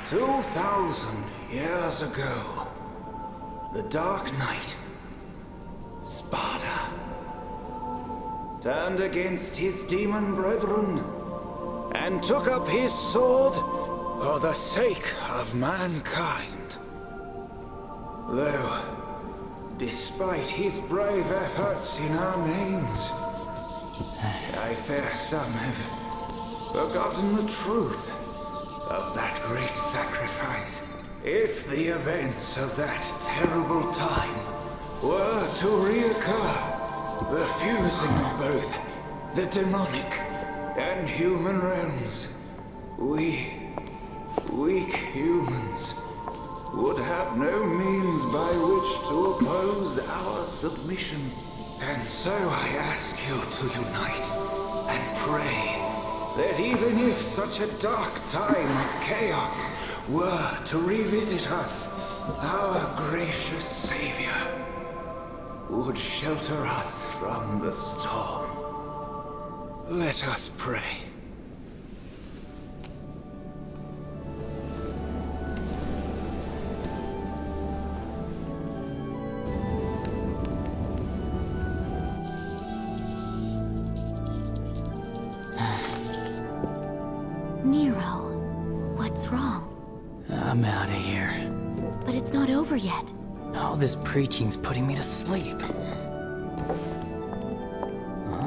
2,000 years ago, the Dark Knight, Sparta, turned against his demon brethren and took up his sword for the sake of mankind. Though, despite his brave efforts in our names, I fear some have forgotten the truth of that great sacrifice. If the events of that terrible time were to reoccur, the fusing of both the demonic and human realms, we, weak humans, would have no means by which to oppose our submission. And so I ask you to unite and pray that even if such a dark time of chaos were to revisit us, our gracious Savior would shelter us from the storm. Let us pray. Nero, what's wrong? I'm out of here. But it's not over yet. All this preaching's putting me to sleep. Huh?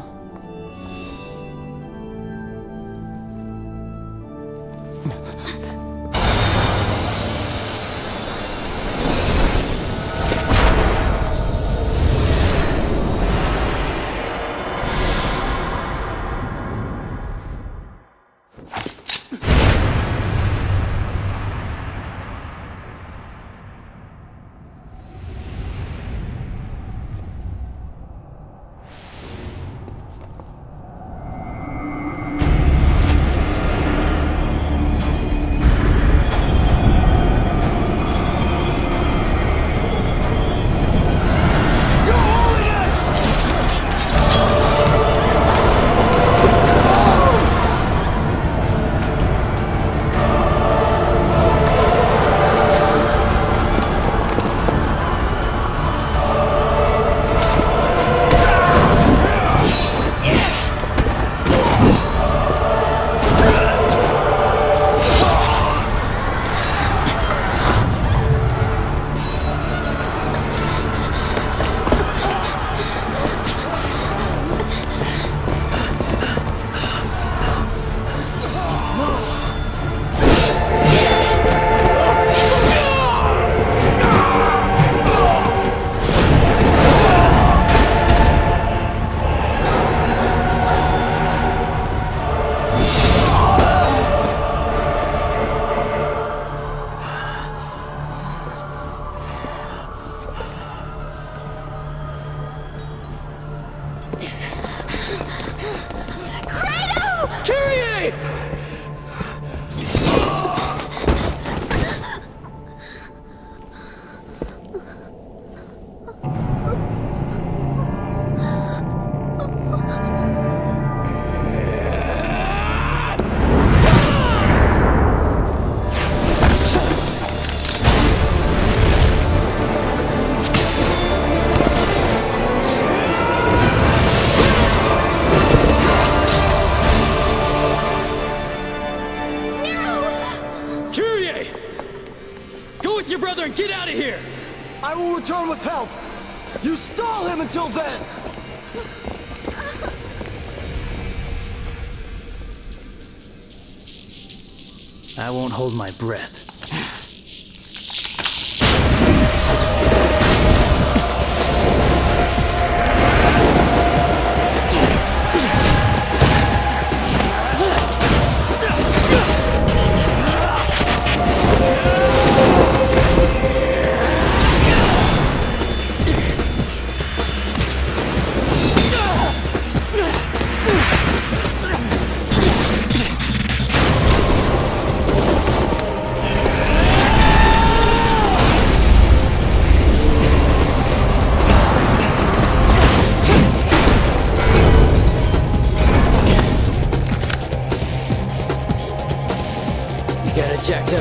Kyrie! Your brother and get out of here! I will return with help! You stall him until then! I won't hold my breath.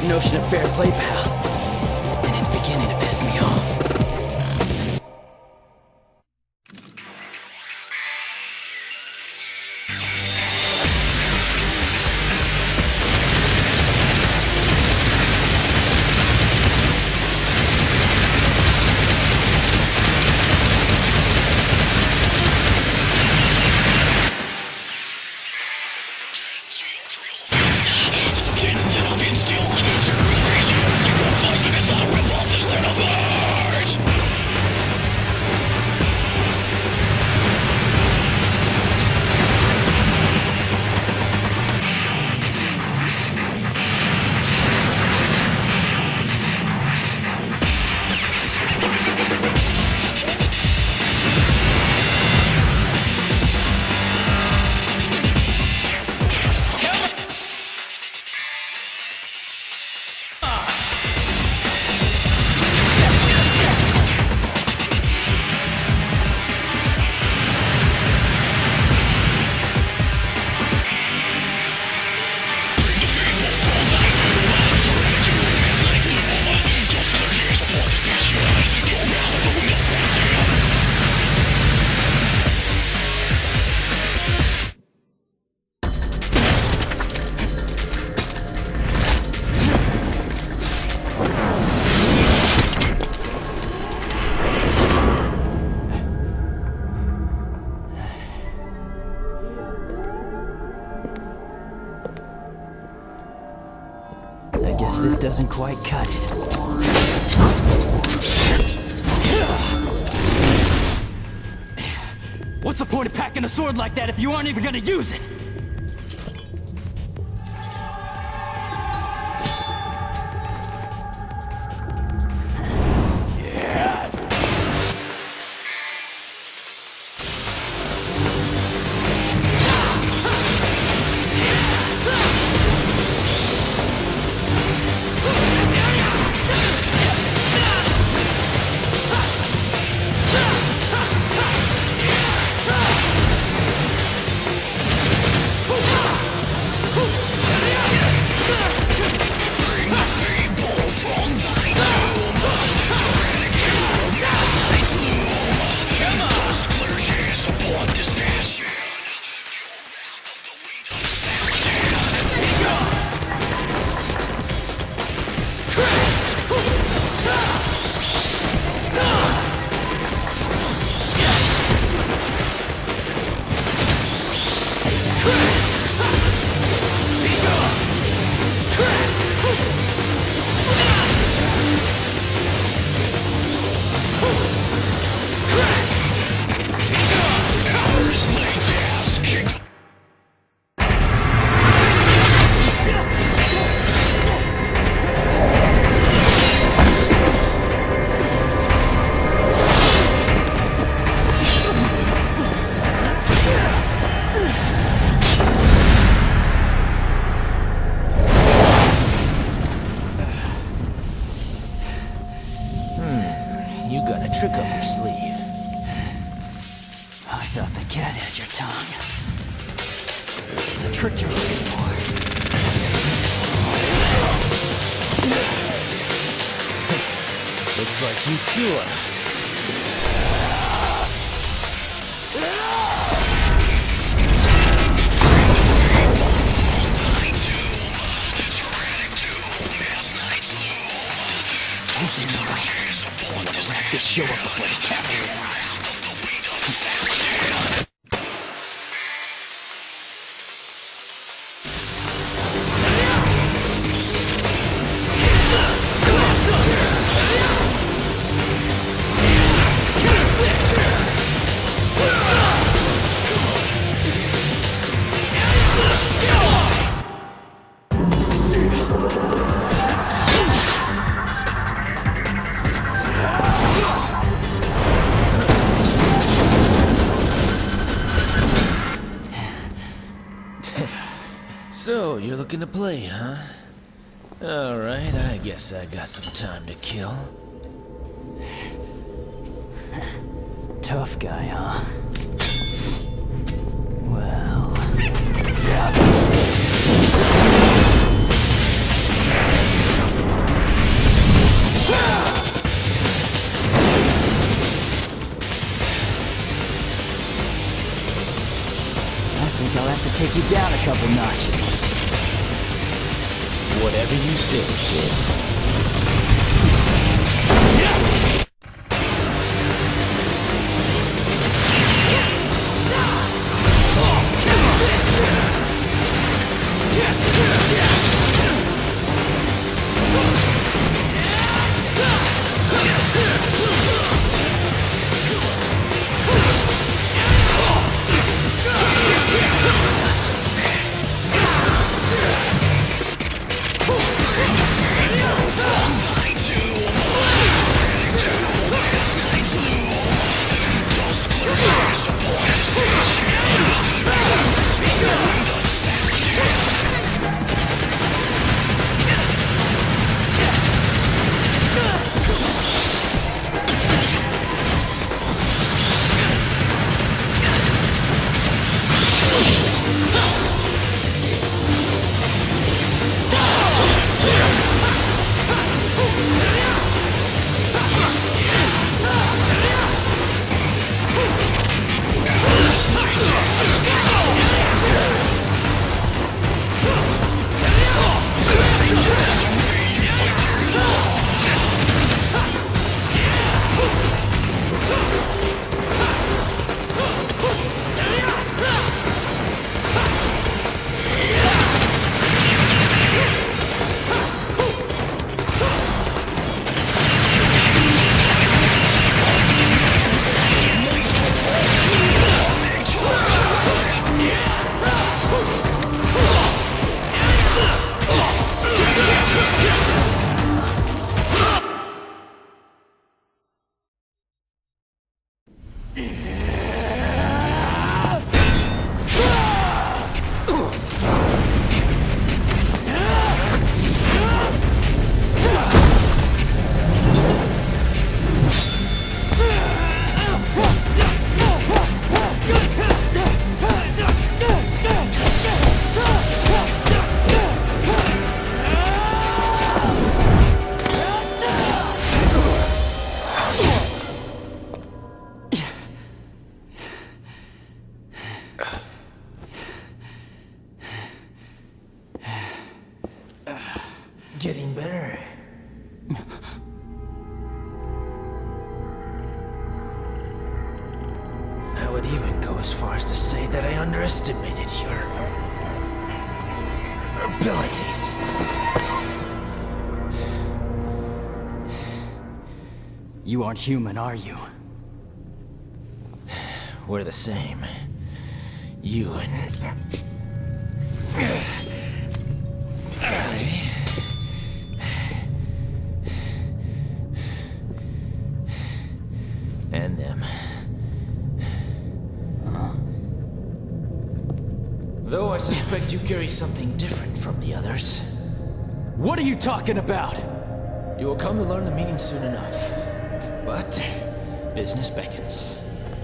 notion of fair play, pal. And it's beginning to piss me off. This doesn't quite cut it. What's the point of packing a sword like that if you aren't even gonna use it? So, you're looking to play, huh? Alright, I guess I got some time to kill. Tough guy, huh? Well... yeah. I'll have to take you down a couple notches. Whatever you say, kid. Getting better. I would even go as far as to say that I underestimated your abilities. You aren't human, are you? We're the same. You and... and them. Though I suspect you carry something different from the others. What are you talking about? You will come to learn the meaning soon enough. But business beckons.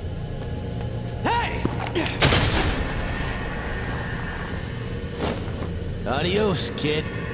Hey! Adios, kid.